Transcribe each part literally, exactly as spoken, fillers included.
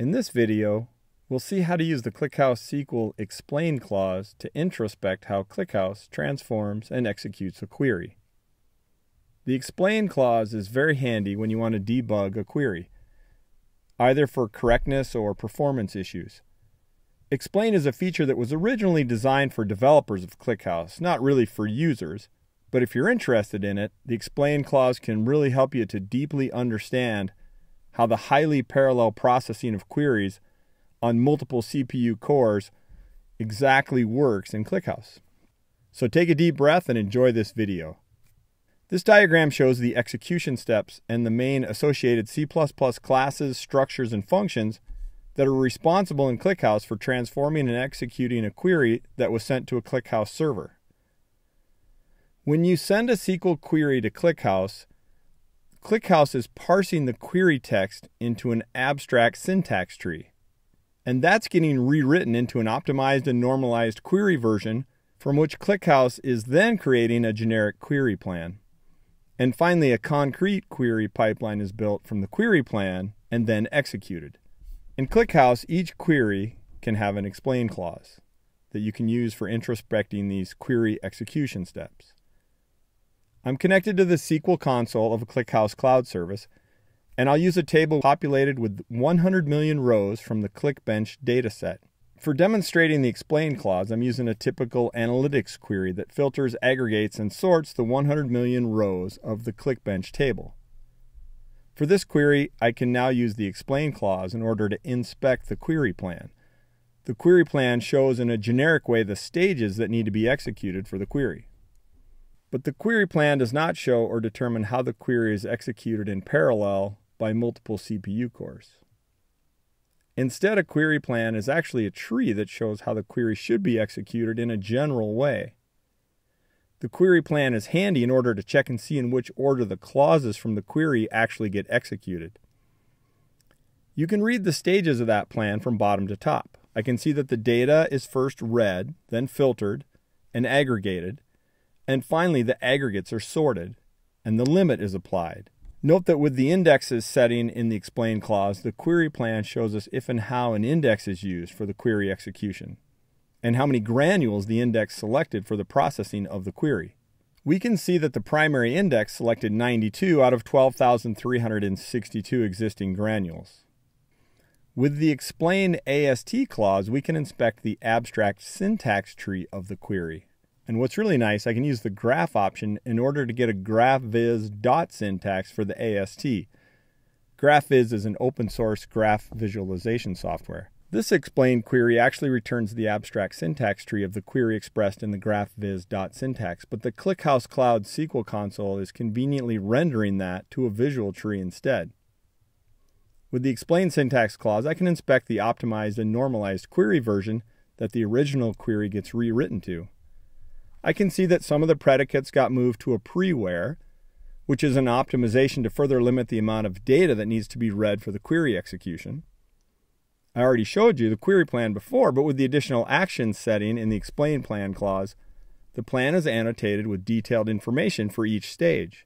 In this video, we'll see how to use the ClickHouse S Q L explain clause to introspect how ClickHouse transforms and executes a query. The explain clause is very handy when you want to debug a query, either for correctness or performance issues. Explain is a feature that was originally designed for developers of ClickHouse, not really for users, but if you're interested in it, the explain clause can really help you to deeply understand how the highly parallel processing of queries on multiple C P U cores exactly works in ClickHouse. So take a deep breath and enjoy this video. This diagram shows the execution steps and the main associated C plus plus classes, structures, and functions that are responsible in ClickHouse for transforming and executing a query that was sent to a ClickHouse server. When you send a S Q L query to ClickHouse, ClickHouse is parsing the query text into an abstract syntax tree. And that's getting rewritten into an optimized and normalized query version from which ClickHouse is then creating a generic query plan. And finally, a concrete query pipeline is built from the query plan and then executed. In ClickHouse, each query can have an explain clause that you can use for introspecting these query execution steps. I'm connected to the S Q L console of a ClickHouse cloud service, and I'll use a table populated with one hundred million rows from the ClickBench dataset. For demonstrating the explain clause, I'm using a typical analytics query that filters, aggregates, and sorts the one hundred million rows of the ClickBench table. For this query, I can now use the explain clause in order to inspect the query plan. The query plan shows in a generic way the stages that need to be executed for the query. But the query plan does not show or determine how the query is executed in parallel by multiple C P U cores. Instead, a query plan is actually a tree that shows how the query should be executed in a general way. The query plan is handy in order to check and see in which order the clauses from the query actually get executed. You can read the stages of that plan from bottom to top. I can see that the data is first read, then filtered and aggregated, and finally the aggregates are sorted and the limit is applied. Note that with the indexes setting in the explain clause, the query plan shows us if and how an index is used for the query execution, and how many granules the index selected for the processing of the query. We can see that the primary index selected ninety-two out of twelve thousand three hundred sixty-two existing granules. With the explain A S T clause, we can inspect the abstract syntax tree of the query. And what's really nice, I can use the graph option in order to get a graphviz.syntax for the A S T. GraphViz is an open source graph visualization software. This explain query actually returns the abstract syntax tree of the query expressed in the graphviz.syntax, but the ClickHouse Cloud S Q L console is conveniently rendering that to a visual tree instead. With the explain syntax clause, I can inspect the optimized and normalized query version that the original query gets rewritten to. I can see that some of the predicates got moved to a pre-where, which is an optimization to further limit the amount of data that needs to be read for the query execution. I already showed you the query plan before, but with the additional action setting in the explain plan clause, the plan is annotated with detailed information for each stage.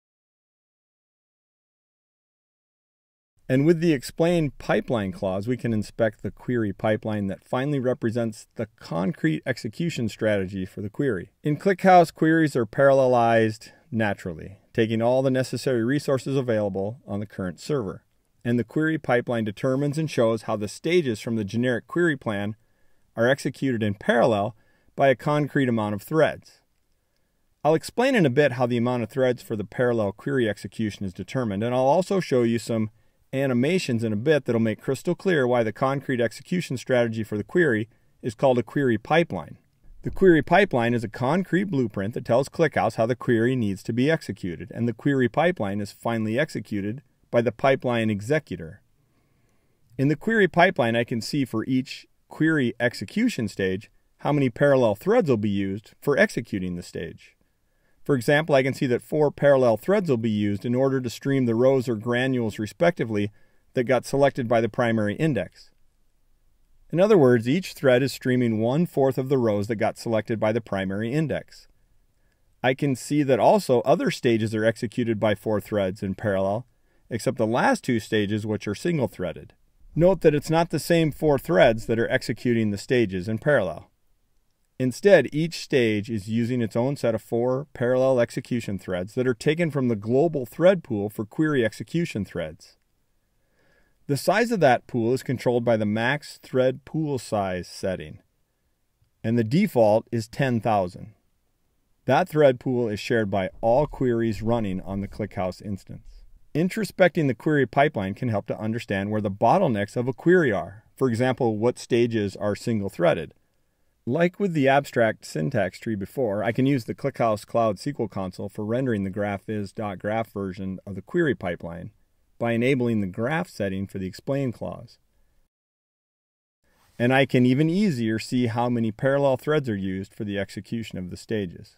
And with the explain pipeline clause, we can inspect the query pipeline that finally represents the concrete execution strategy for the query. In ClickHouse, queries are parallelized naturally, taking all the necessary resources available on the current server. And the query pipeline determines and shows how the stages from the generic query plan are executed in parallel by a concrete amount of threads. I'll explain in a bit how the amount of threads for the parallel query execution is determined, and I'll also show you some animations in a bit that'll make crystal clear why the concrete execution strategy for the query is called a query pipeline. The query pipeline is a concrete blueprint that tells ClickHouse how the query needs to be executed, and the query pipeline is finally executed by the pipeline executor. In the query pipeline, I can see for each query execution stage how many parallel threads will be used for executing the stage. For example, I can see that four parallel threads will be used in order to stream the rows or granules respectively that got selected by the primary index. In other words, each thread is streaming one-fourth of the rows that got selected by the primary index. I can see that also other stages are executed by four threads in parallel, except the last two stages, which are single-threaded. Note that it's not the same four threads that are executing the stages in parallel. Instead, each stage is using its own set of four parallel execution threads that are taken from the global thread pool for query execution threads. The size of that pool is controlled by the max thread pool size setting, and the default is ten thousand. That thread pool is shared by all queries running on the ClickHouse instance. Introspecting the query pipeline can help to understand where the bottlenecks of a query are. For example, what stages are single-threaded. Like with the abstract syntax tree before, I can use the ClickHouse Cloud S Q L console for rendering the graphviz.graph version of the query pipeline by enabling the graph setting for the explain clause. And I can even easier see how many parallel threads are used for the execution of the stages.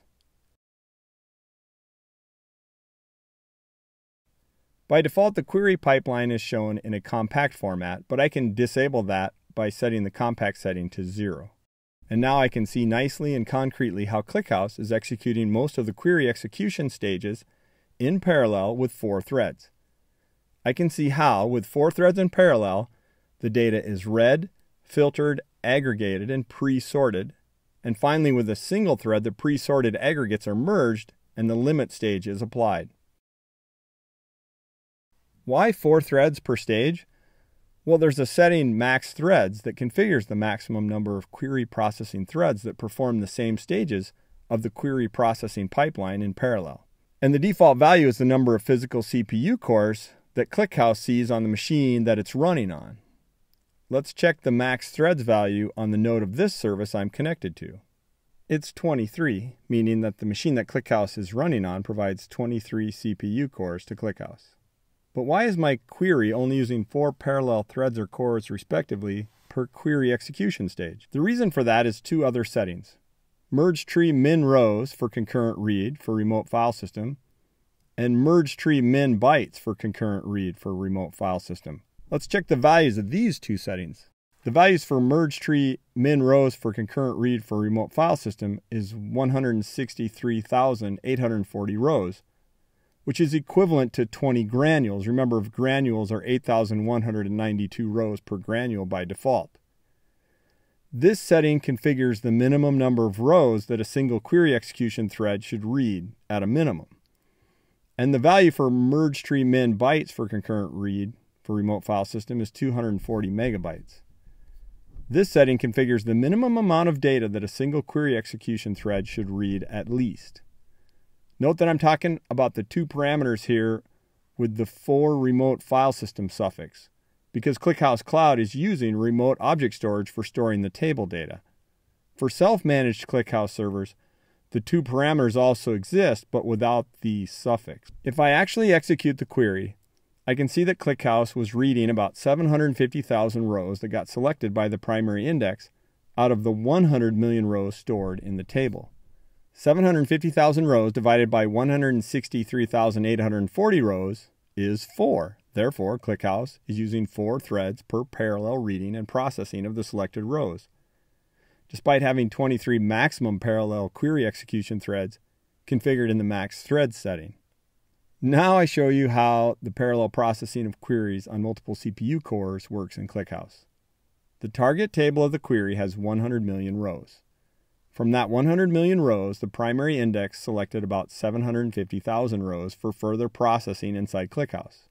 By default, the query pipeline is shown in a compact format, but I can disable that by setting the compact setting to zero. And now I can see nicely and concretely how ClickHouse is executing most of the query execution stages in parallel with four threads. I can see how, with four threads in parallel, the data is read, filtered, aggregated, and pre-sorted. And finally, with a single thread, the pre-sorted aggregates are merged and the limit stage is applied. Why four threads per stage? Well, there's a setting max threads that configures the maximum number of query processing threads that perform the same stages of the query processing pipeline in parallel. And the default value is the number of physical C P U cores that ClickHouse sees on the machine that it's running on. Let's check the max threads value on the node of this service I'm connected to. It's twenty-three, meaning that the machine that ClickHouse is running on provides twenty-three C P U cores to ClickHouse. But why is my query only using four parallel threads or cores respectively per query execution stage? The reason for that is two other settings. Merge tree min rows for concurrent read for remote file system, and merge tree min bytes for concurrent read for remote file system. Let's check the values of these two settings. The values for merge tree min rows for concurrent read for remote file system is one hundred sixty-three thousand eight hundred forty rows, which is equivalent to twenty granules. Remember, granules are eight thousand one hundred ninety-two rows per granule by default. This setting configures the minimum number of rows that a single query execution thread should read at a minimum. And the value for merge tree min bytes for concurrent read for remote file system is two hundred forty megabytes. This setting configures the minimum amount of data that a single query execution thread should read at least. Note that I'm talking about the two parameters here with the for remote file system suffix, because ClickHouse Cloud is using remote object storage for storing the table data. For self-managed ClickHouse servers, the two parameters also exist, but without the suffix. If I actually execute the query, I can see that ClickHouse was reading about seven hundred fifty thousand rows that got selected by the primary index out of the one hundred million rows stored in the table. seven hundred fifty thousand rows divided by one hundred sixty-three thousand eight hundred forty rows is four. Therefore, ClickHouse is using four threads per parallel reading and processing of the selected rows, despite having twenty-three maximum parallel query execution threads configured in the max thread setting. Now I show you how the parallel processing of queries on multiple C P U cores works in ClickHouse. The target table of the query has one hundred million rows. From that one hundred million rows, the primary index selected about seven hundred fifty thousand rows for further processing inside ClickHouse.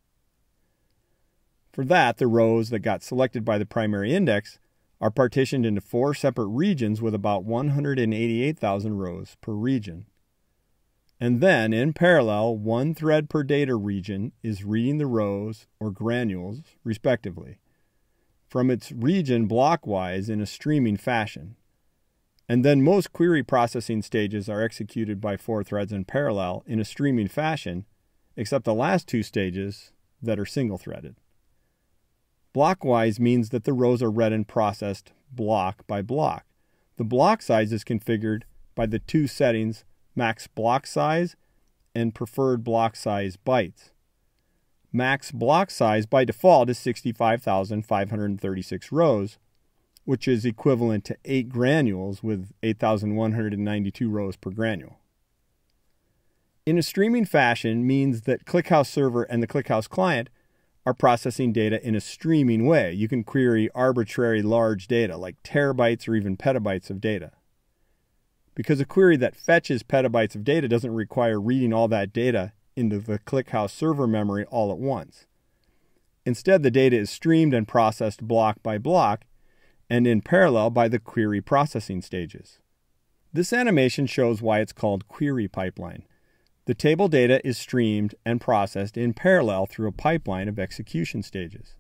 For that, the rows that got selected by the primary index are partitioned into four separate regions with about one hundred eighty-eight thousand rows per region. And then, in parallel, one thread per data region is reading the rows or granules, respectively, from its region blockwise in a streaming fashion. And then most query processing stages are executed by four threads in parallel in a streaming fashion, except the last two stages that are single-threaded. Blockwise means that the rows are read and processed block by block. The block size is configured by the two settings max block size and preferred block size bytes. Max block size by default is sixty-five thousand five hundred thirty-six rows, which is equivalent to eight granules with eight thousand one hundred ninety-two rows per granule. In a streaming fashion means that ClickHouse server and the ClickHouse client are processing data in a streaming way. You can query arbitrary large data, like terabytes or even petabytes of data. Because a query that fetches petabytes of data doesn't require reading all that data into the ClickHouse server memory all at once. Instead, the data is streamed and processed block by block and in parallel by the query processing stages. This animation shows why it's called query pipeline. The table data is streamed and processed in parallel through a pipeline of execution stages.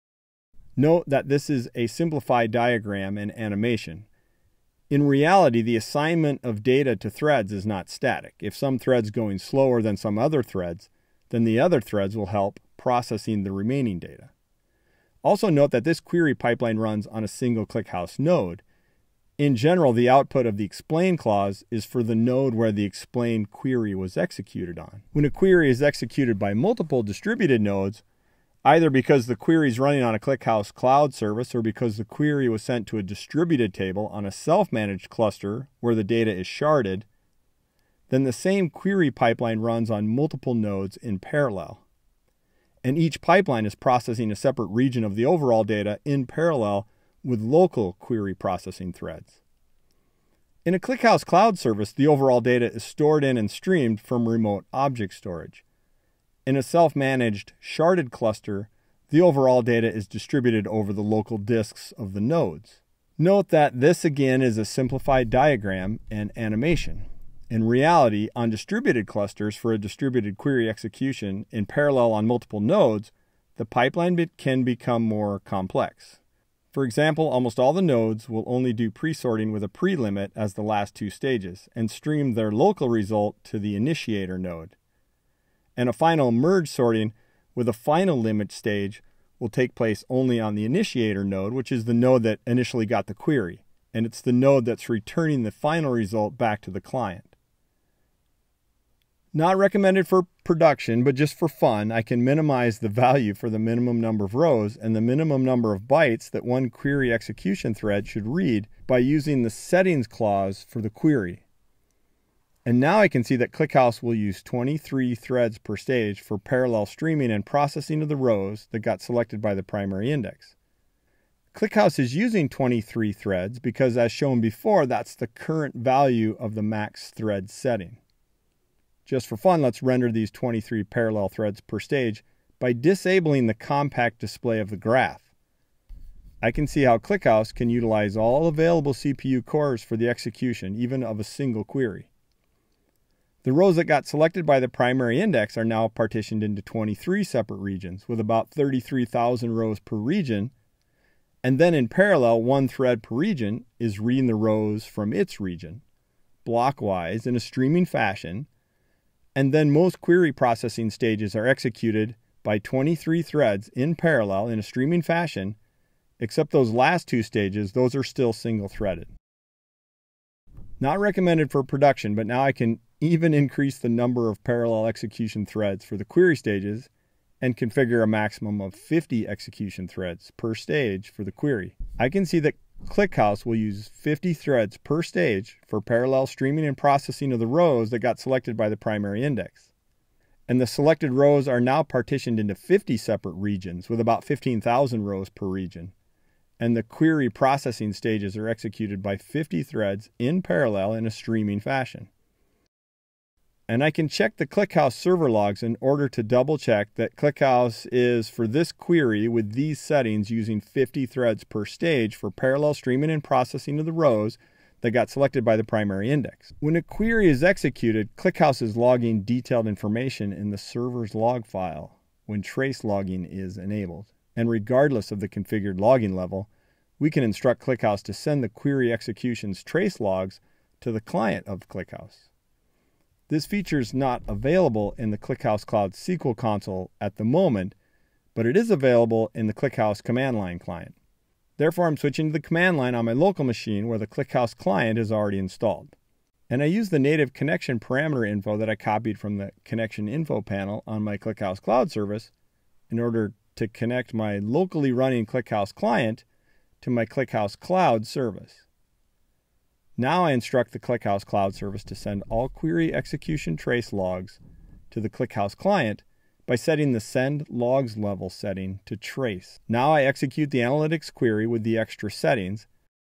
Note that this is a simplified diagram and animation. In reality, the assignment of data to threads is not static. If some thread's going slower than some other threads, then the other threads will help processing the remaining data. Also note that this query pipeline runs on a single ClickHouse node. In general, the output of the explain clause is for the node where the explain query was executed on. When a query is executed by multiple distributed nodes, either because the query is running on a ClickHouse cloud service or because the query was sent to a distributed table on a self-managed cluster where the data is sharded, then the same query pipeline runs on multiple nodes in parallel. And each pipeline is processing a separate region of the overall data in parallel with local query processing threads. In a ClickHouse cloud service, the overall data is stored in and streamed from remote object storage. In a self-managed sharded cluster, the overall data is distributed over the local disks of the nodes. Note that this again is a simplified diagram and animation. In reality, on distributed clusters for a distributed query execution in parallel on multiple nodes, the pipeline bit can become more complex. For example, almost all the nodes will only do pre-sorting with a pre-limit as the last two stages and stream their local result to the initiator node. And a final merge sorting with a final limit stage will take place only on the initiator node, which is the node that initially got the query, and it's the node that's returning the final result back to the client. Not recommended for production, but just for fun, I can minimize the value for the minimum number of rows and the minimum number of bytes that one query execution thread should read by using the settings clause for the query. And now I can see that ClickHouse will use twenty-three threads per stage for parallel streaming and processing of the rows that got selected by the primary index. ClickHouse is using twenty-three threads because, as shown before, that's the current value of the max thread setting. Just for fun, let's render these twenty-three parallel threads per stage by disabling the compact display of the graph. I can see how ClickHouse can utilize all available C P U cores for the execution, even of a single query. The rows that got selected by the primary index are now partitioned into twenty-three separate regions with about thirty-three thousand rows per region, and then in parallel, one thread per region is reading the rows from its region, blockwise in a streaming fashion, and then most query processing stages are executed by twenty-three threads in parallel in a streaming fashion, except those last two stages, those are still single-threaded. Not recommended for production, but now I can even increase the number of parallel execution threads for the query stages and configure a maximum of fifty execution threads per stage for the query. I can see that ClickHouse will use fifty threads per stage for parallel streaming and processing of the rows that got selected by the primary index. And the selected rows are now partitioned into fifty separate regions with about fifteen thousand rows per region. And the query processing stages are executed by fifty threads in parallel in a streaming fashion. And I can check the ClickHouse server logs in order to double check that ClickHouse is, for this query with these settings, using fifty threads per stage for parallel streaming and processing of the rows that got selected by the primary index. When a query is executed, ClickHouse is logging detailed information in the server's log file when trace logging is enabled. And regardless of the configured logging level, we can instruct ClickHouse to send the query execution's trace logs to the client of ClickHouse. This feature is not available in the ClickHouse Cloud S Q L console at the moment, but it is available in the ClickHouse command line client. Therefore, I'm switching to the command line on my local machine where the ClickHouse client is already installed. And I use the native connection parameter info that I copied from the connection info panel on my ClickHouse Cloud service in order to connect my locally running ClickHouse client to my ClickHouse Cloud service. Now I instruct the ClickHouse Cloud service to send all query execution trace logs to the ClickHouse client by setting the send logs level setting to trace. Now I execute the analytics query with the extra settings,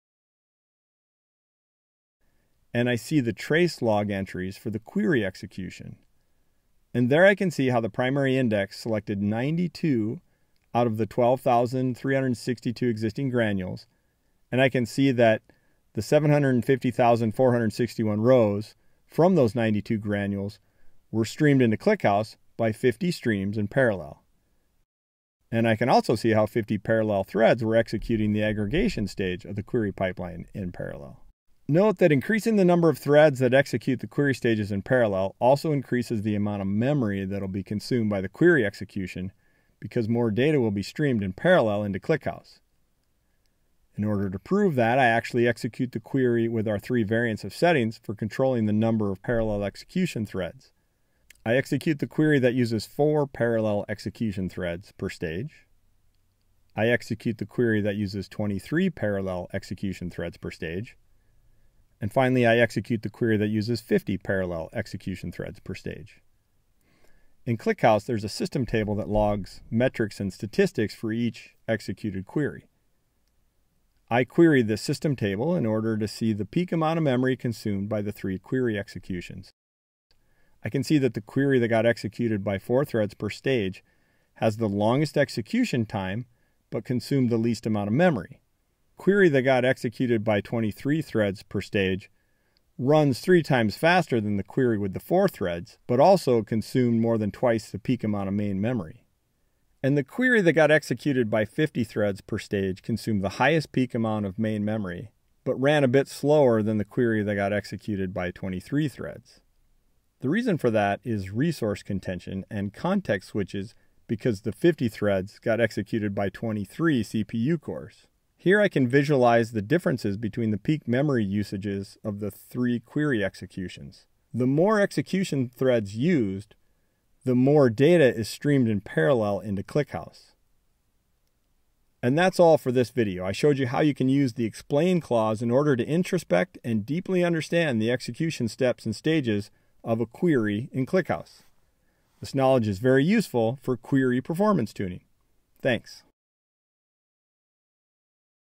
and I see the trace log entries for the query execution. And there I can see how the primary index selected ninety-two out of the twelve thousand three hundred sixty-two existing granules, and I can see that the seven hundred fifty thousand four hundred sixty-one rows from those ninety-two granules were streamed into ClickHouse by fifty streams in parallel. And I can also see how fifty parallel threads were executing the aggregation stage of the query pipeline in parallel. Note that increasing the number of threads that execute the query stages in parallel also increases the amount of memory that will be consumed by the query execution, because more data will be streamed in parallel into ClickHouse. In order to prove that, I actually execute the query with our three variants of settings for controlling the number of parallel execution threads. I execute the query that uses four parallel execution threads per stage. I execute the query that uses twenty-three parallel execution threads per stage. And finally, I execute the query that uses fifty parallel execution threads per stage. In ClickHouse, there's a system table that logs metrics and statistics for each executed query. I query this system table in order to see the peak amount of memory consumed by the three query executions. I can see that the query that got executed by four threads per stage has the longest execution time, but consumed the least amount of memory. Query that got executed by twenty-three threads per stage runs three times faster than the query with the four threads, but also consumed more than twice the peak amount of main memory. And the query that got executed by fifty threads per stage consumed the highest peak amount of main memory, but ran a bit slower than the query that got executed by twenty-three threads. The reason for that is resource contention and context switches, because the fifty threads got executed by twenty-three C P U cores. Here I can visualize the differences between the peak memory usages of the three query executions. The more execution threads used, the more data is streamed in parallel into ClickHouse. And that's all for this video. I showed you how you can use the explain clause in order to introspect and deeply understand the execution steps and stages of a query in ClickHouse. This knowledge is very useful for query performance tuning. Thanks.